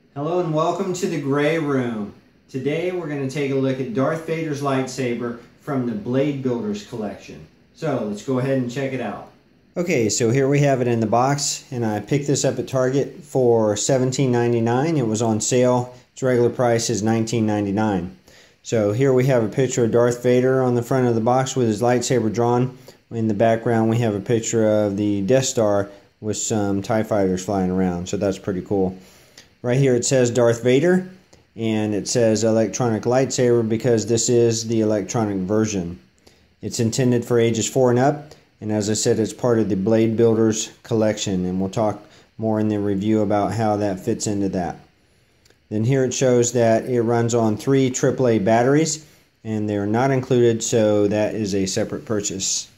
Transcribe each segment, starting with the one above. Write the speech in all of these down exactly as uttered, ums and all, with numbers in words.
Hello and welcome to the Gray Room. Today we're going to take a look at Darth Vader's lightsaber from the Blade Builders collection. So let's go ahead and check it out. Okay, so here we have it in the box, and I picked this up at Target for seventeen ninety-nine. It was on sale. Its regular price is nineteen ninety-nine. So here we have a picture of Darth Vader on the front of the box with his lightsaber drawn. In the background we have a picture of the Death Star with some TIE fighters flying around, so that's pretty cool. Right here it says Darth Vader, and it says electronic lightsaber because this is the electronic version. It's intended for ages four and up, and as I said, it's part of the Blade Builders collection, and we'll talk more in the review about how that fits into that. Then here it shows that it runs on three triple A batteries, and they're not included, so that is a separate purchase.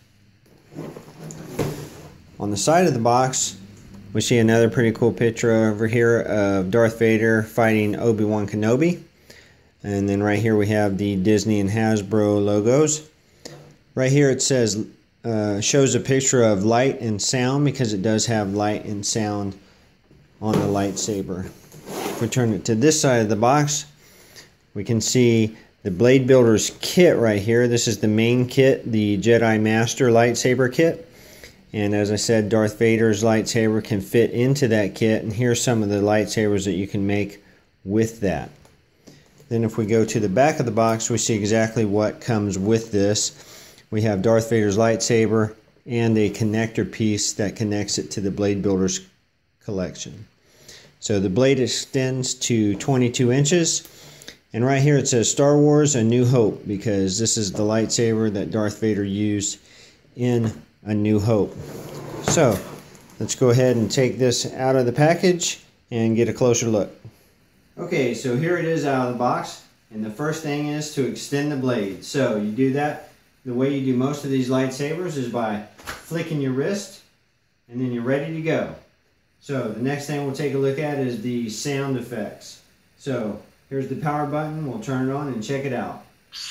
On the side of the box, we see another pretty cool picture over here of Darth Vader fighting Obi-Wan Kenobi. And then right here we have the Disney and Hasbro logos. Right here it says, uh, shows a picture of light and sound because it does have light and sound on the lightsaber. If we turn it to this side of the box, we can see the Blade Builders kit right here. This is the main kit, the Jedi Master lightsaber kit. And as I said, Darth Vader's lightsaber can fit into that kit, and here's some of the lightsabers that you can make with that. Then if we go to the back of the box, we see exactly what comes with this. We have Darth Vader's lightsaber and a connector piece that connects it to the Blade Builders collection. So the blade extends to twenty-two inches, and right here it says Star Wars A New Hope because this is the lightsaber that Darth Vader used in A New Hope. So let's go ahead and take this out of the package and get a closer look. Okay, so here it is out of the box, and the first thing is to extend the blade. So you do that the way you do most of these lightsabers is by flicking your wrist, and then you're ready to go. So the next thing we'll take a look at is the sound effects. So here's the power button. We'll turn it on and check it out.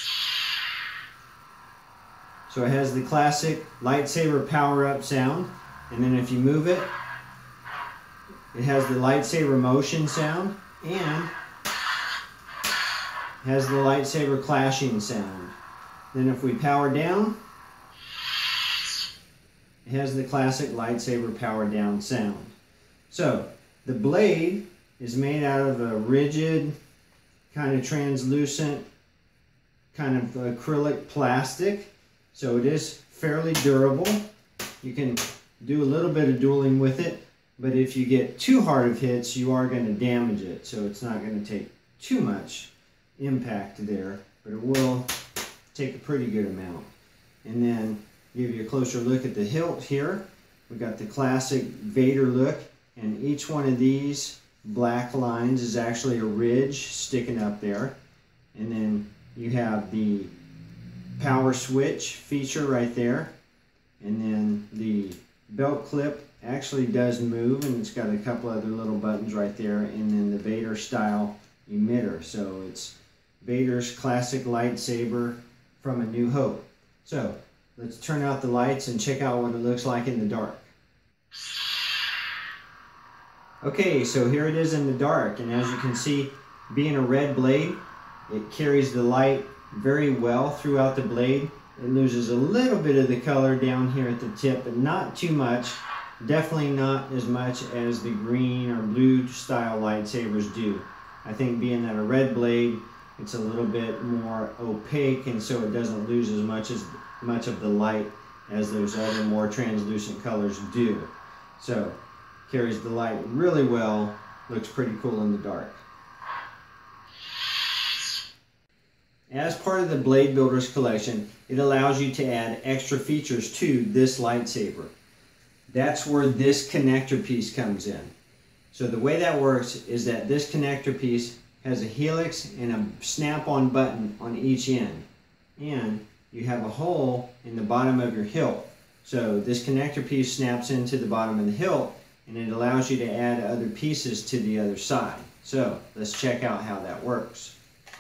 So it has the classic lightsaber power-up sound, and then if you move it, it has the lightsaber motion sound, and has the lightsaber clashing sound. Then if we power down, it has the classic lightsaber power down sound. So the blade is made out of a rigid, kind of translucent, kind of acrylic plastic. So it is fairly durable. You can do a little bit of dueling with it, but if you get too hard of hits, you are going to damage it. So it's not going to take too much impact there, but it will take a pretty good amount. And then give you a closer look at the hilt here. We've got the classic Vader look, and each one of these black lines is actually a ridge sticking up there. And then you have the power switch feature right there, and then the belt clip actually does move, and it's got a couple other little buttons right there, and then the Vader style emitter. So it's Vader's classic lightsaber from A New Hope. So let's turn out the lights and check out what it looks like in the dark. Okay, so here it is in the dark, and as you can see, being a red blade, it carries the light very well throughout the blade. It loses a little bit of the color down here at the tip, but not too much. Definitely not as much as the green or blue style lightsabers do. I think being that a red blade, it's a little bit more opaque, and so it doesn't lose as much as much of the light as those other more translucent colors do. So carries the light really well, looks pretty cool in the dark. As part of the Blade Builders collection, it allows you to add extra features to this lightsaber. That's where this connector piece comes in. So the way that works is that this connector piece has a helix and a snap-on button on each end. And you have a hole in the bottom of your hilt. So this connector piece snaps into the bottom of the hilt, and it allows you to add other pieces to the other side. So let's check out how that works.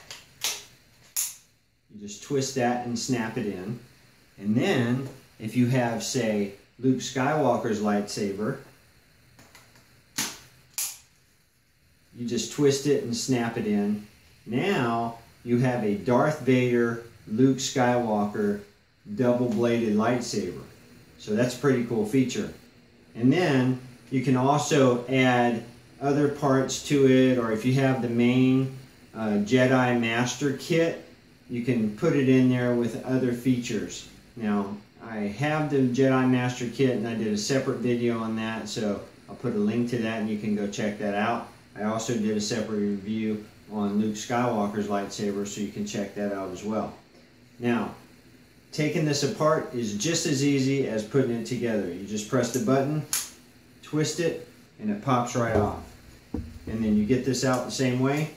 You just twist that and snap it in. And then if you have, say, Luke Skywalker's lightsaber, you just twist it and snap it in. Now you have a Darth Vader, Luke Skywalker double-bladed lightsaber. So that's a pretty cool feature. And then you can also add other parts to it, or if you have the main uh, Jedi Master Kit, you can put it in there with other features. Now, I have the Jedi Master Kit and I did a separate video on that, so I'll put a link to that and you can go check that out. I also did a separate review on Luke Skywalker's lightsaber, so you can check that out as well. Now, taking this apart is just as easy as putting it together. You just press the button, twist it, and it pops right off. And then you get this out the same way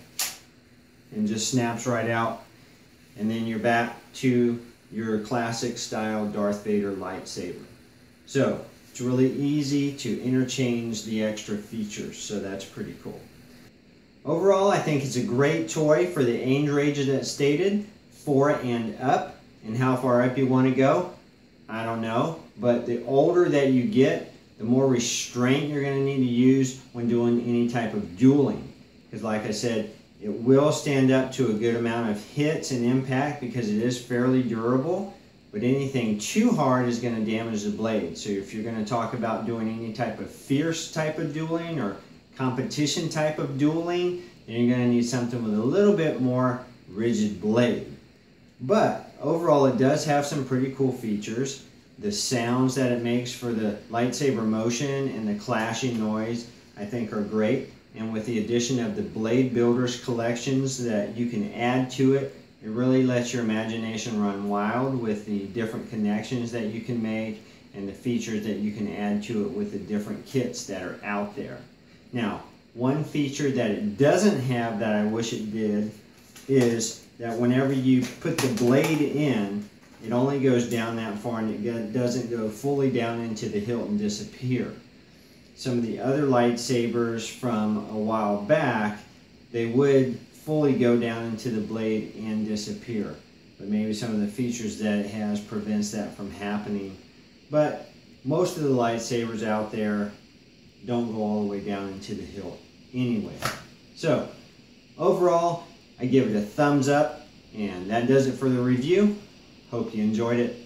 and just snaps right out. And then you're back to your classic style Darth Vader lightsaber. So it's really easy to interchange the extra features, so that's pretty cool. Overall, I think it's a great toy for the age range that's stated, four and up. And how far up you want to go, I don't know. But the older that you get, the more restraint you're going to need to use when doing any type of dueling. Because like I said, it will stand up to a good amount of hits and impact because it is fairly durable. But anything too hard is going to damage the blade. So if you're going to talk about doing any type of fierce type of dueling or competition type of dueling, then you're going to need something with a little bit more rigid blade. But overall, it does have some pretty cool features. The sounds that it makes for the lightsaber motion and the clashing noise, I think, are great. And with the addition of the BladeBuilders collections that you can add to it, it really lets your imagination run wild with the different connections that you can make and the features that you can add to it with the different kits that are out there. Now, one feature that it doesn't have that I wish it did is that whenever you put the blade in, it only goes down that far and it doesn't go fully down into the hilt and disappear. Some of the other lightsabers from a while back, they would fully go down into the blade and disappear. But maybe some of the features that it has prevents that from happening. But most of the lightsabers out there don't go all the way down into the hilt anyway. So overall, I give it a thumbs up, and that does it for the review. Hope you enjoyed it.